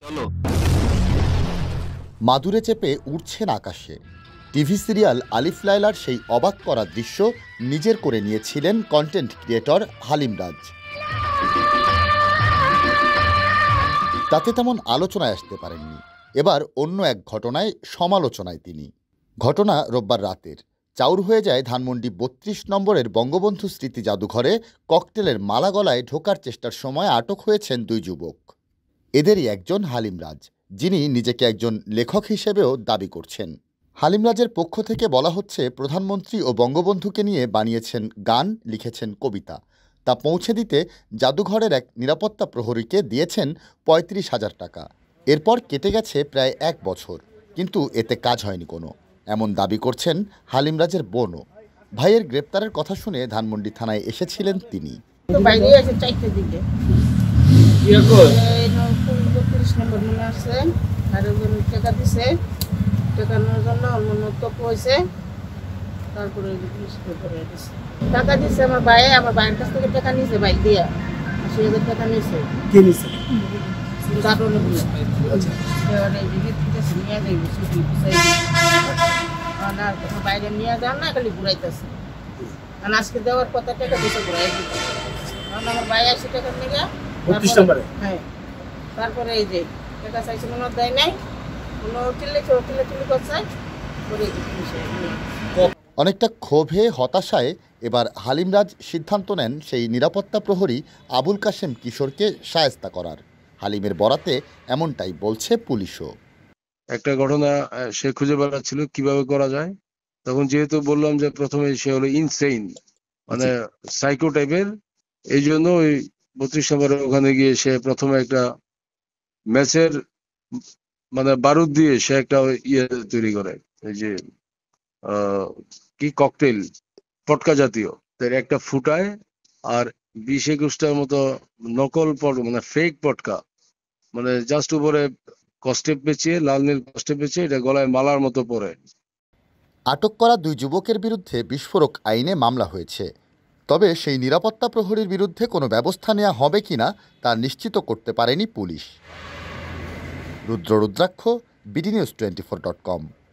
মাদুরে চেপে উড়ছেন আকাশে। TV serial আলিফ লায়লার সেই অবাক করা দৃশ্য নিজের করে নিয়েছিলেন কন্টেন্ট ক্রিয়েটর হালিম রাজ। তাতে তেমন আলোচনায় আসতে পারেননি। এবার অন্য এক ঘটনায় সমালোচনায় তিনি। ঘটনা রোববার রাতের। চাউর হয়ে যায় ধানমন্ডি ৩২ নম্বরের বঙ্গবন্ধু স্মৃতি জাদুঘরে ককটেলের মালা গলায় ঢোকার চেষ্টার সময় আটক হয়েছেন দুই যুবক। এদেরই একজন হালিম রাজ, যিনি নিজেকে একজন লেখক হিসেবেও দাবি করছেন। হালিম রাজের পক্ষ থেকে বলা হচ্ছে, প্রধানমন্ত্রী ও বঙ্গবন্ধুকে নিয়ে বানিয়েছেন গান, লিখেছেন কবিতা। তা পৌঁছে দিতে জাদুঘরের এক নিরাপত্তা প্রহরীকে দিয়েছেন ৩৫,০০০ টাকা। এরপর কেটে গেছে প্রায় ১ বছর, কিন্তু এতে কাজ হয়নি কোনো, এমন দাবি করছেন হালিম রাজের বোনও। ভাইয়ের গ্রেপ্তারের কথা শুনে ধানমন্ডি থানায় এসেছিলেন তিনি। টাকা দিচ্ছে আমার ভাই, আমার ভাইয়ের কাছ থেকে টাকা নিয়েছে, বাইক দিয়ে ৮০,০০০ টাকা নিয়েছে। কে নিছে? বাইরে নিয়ে যান না, খালি ঘুরাইতেছে। আজকে দেওয়ার কথা টাকা দিতে ঘুরাই দিতে, কারণ আমার ভাই ৮০ টাকা নিয়ে, হ্যাঁ তারপরে এই যে টাকা চাইছে, মনে দেয় নাই, কোনো টিল্লি করছে। অনেকটা ক্ষোভে হতাশায় এবার হালিম রাজ সিদ্ধান্ত নেন সেই নিরাপত্তা প্রহরী আবুল কাশেম কিশোরকে শায়েস্তা করার। হালিমের বরাতে এমনটাই বলছে পুলিশও। একটা ঘটনা সে খুঁজে বেড়াচ্ছিল কিভাবে করা যায়, তখন যেহেতু বললাম যে প্রথমে সে হলো ইনসেইন, মানে সাইকো টাইপের, এই জন্য ওই ৩২ নম্বরের ওখানে গিয়ে সে প্রথমে একটা ম্যাচের মানে বারুদ দিয়ে সে একটা ইয়ে তৈরি করে, এই যে কি ককটেল পটকা জাতীয়, তার একটা ফুটায় আর ২০-২১টার মতো নকল মানে ফেক পটকা, মানে জাস্ট উপরে কস্টেপ পেঁচিয়ে, লাল নীল কস্টেপ পেঁচিয়ে এটা গলায় মালার মতো পরে। আটক করা দুই যুবকের বিরুদ্ধে বিস্ফোরক আইনে মামলা হয়েছে। তবে সেই নিরাপত্তা প্রহরীর বিরুদ্ধে কোনো ব্যবস্থা নেওয়া হবে কিনা তা নিশ্চিত করতে পারেনি পুলিশ। রুদ্রাক্ষ, BDNews24.com।